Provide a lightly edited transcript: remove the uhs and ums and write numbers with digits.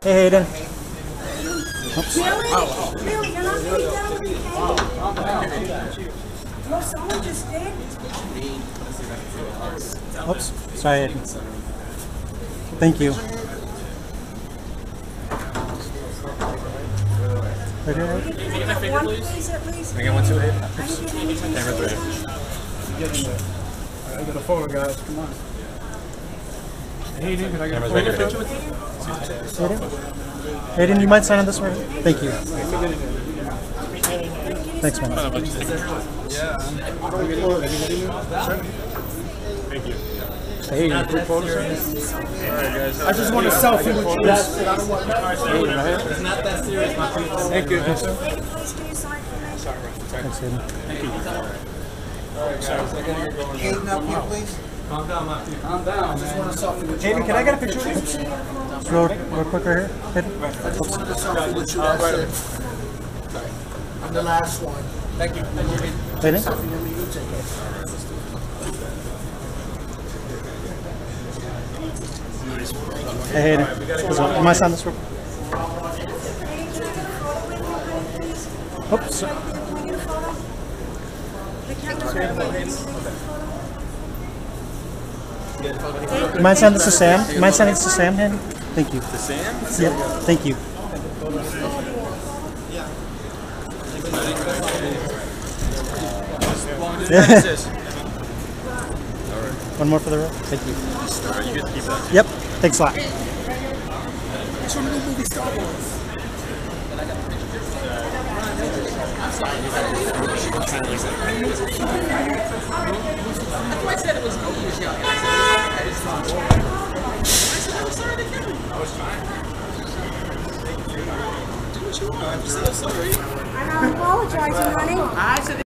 Hey, Hayden. Oops. Really? Really? You're not going down with the cake? Well, someone just did. Oops. Sorry, Hayden. Thank you. Right here. Can I get one, please, at least? Can I get one too, Hayden? I didn't get anything. Camera 3. I got a photo, guys. Come on. Hayden, can I get a Camera's photo? right here. Hayden? Hayden, you might sign on this one. Thank you. Thanks, man. Thank you. Hey, group photos. I just want a selfie with you. It's not that serious, my people. Thank you. Please, can you sign for me? Thanks, Hayden. Hayden, up here, please. Calm down, my people. Calm down. I just want a selfie with you. Hayden, can I get a picture of you? Real quick right here. Hayden. I just wanted a selfie with you. That's it. I'm the last one. Thank you. Hayden. Selfie with me, you take it. Hey, Hayden. You might sign this real quick. Oops. Can we get a photo? The camera's right there. You might send this to Sam? You might send this to Sam, Hayden? Thank you. To Sam? Yep. Thank you. One more for the row. Thank you. Alright, you get to keep that. Yep. Thanks a lot. I said it was me who was yelling. I said I'm sorry to kill you. I was trying. Do what you want. I'm so sorry. I'm not apologizing, honey. I said